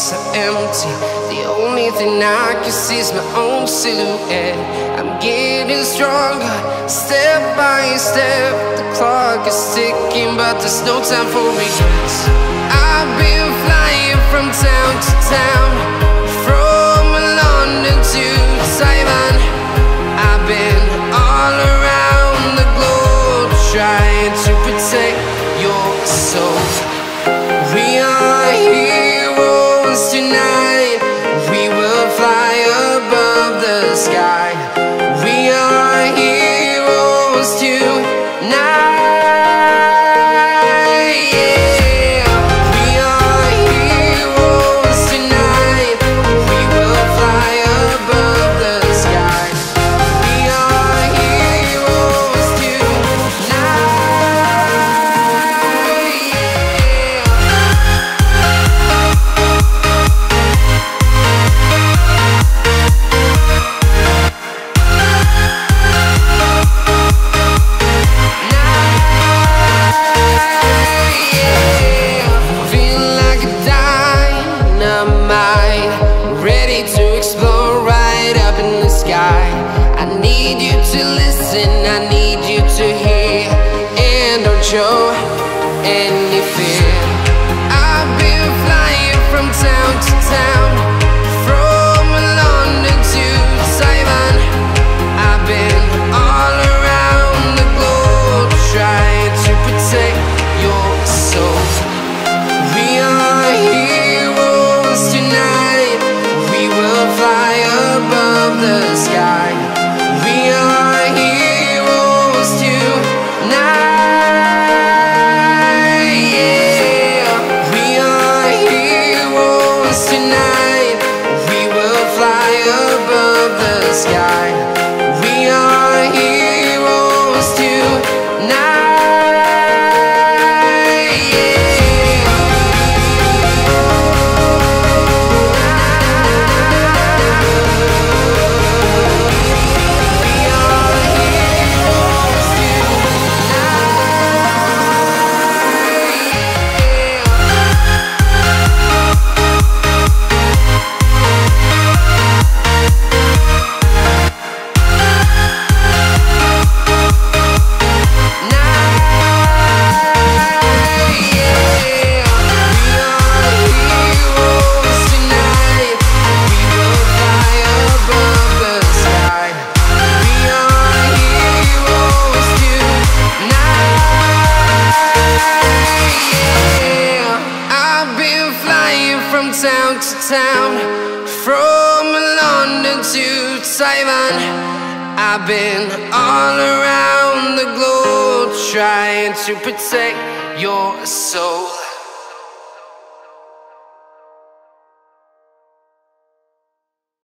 so empty. The only thing I can see is my own silhouette. I'm getting stronger, step by step. The clock is ticking, but there's no time for regrets. I've been flying from town to town, from London to Taiwan. I've been all around the globe, trying to protect your soul. We are heroes tonight. We will fly above the sky. We are heroes tonight. I need you to listen, I need you to hear, and don't show any fear. I've been flying from town to town, from London to Taiwan. I've been all around the globe, trying to protect your soul. We are heroes tonight. We will fly above the sky. We are heroes tonight. Yeah, we are heroes tonight. We will fly above the sky. We are heroes tonight. Town to town, from London to Taiwan. I've been all around the globe, trying to protect your soul.